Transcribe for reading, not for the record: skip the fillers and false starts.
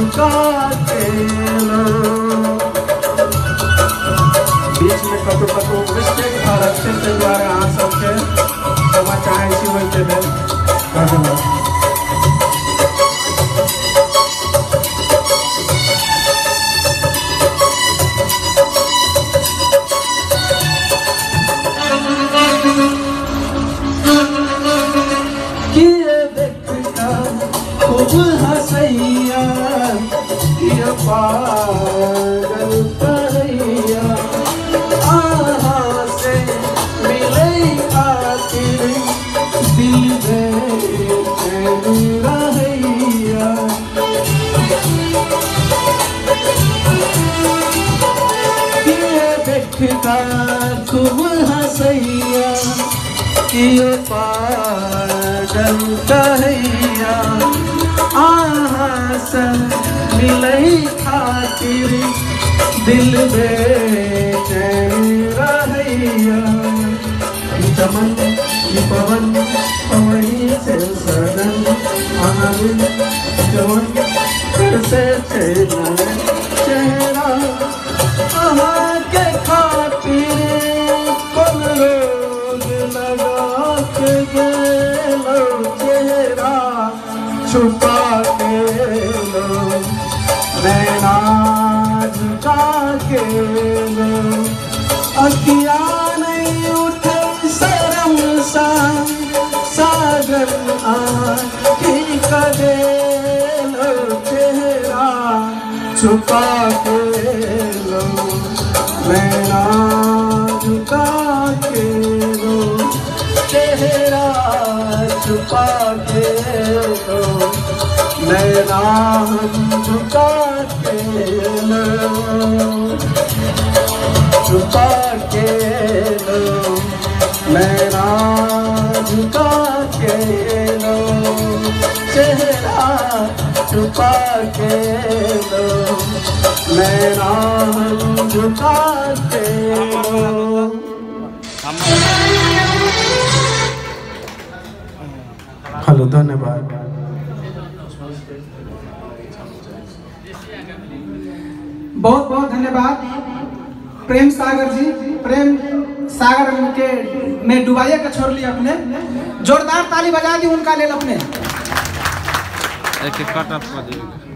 झुका के लो। बीच में कतो कतो मिस्टेक और अच्छे से द्वारा अहाँ सबके क्षमा चाहे छी होइते भेल। धन्यवाद। हसैया ये पागल करैया आहा से मिले खातिर दिल बेचैन रहैया। ये देखता खूब हसैया ये पागल करैया आहा से मिले खातिर दिल बेचैन रहैया। चमन पवन पवनी से सदन आनंद जवन से चेहरा आहा के खातिर कौन रोग लगा के गेलो चेहरा छुपा के लो नैना झुका के लो। अखिया नहीं उठे शर्म सा सागर आँखी का दे लो चेहरा छुपा के लो नैना झुका के लो चेहरा छुपा के लो नैना झुका के लो छुपा के लो नैना झुका के लो चेहरा छुपा के लो नैना झुका के लो। हेलो धन्यवाद। बहुत बहुत धन्यवाद प्रेम सागर जी। प्रेम सागर के में डुबाइया का छोड़ लिया अपने। जोरदार ताली बजा दी उनका लेल अपने। एक कट ऑफ कर दी।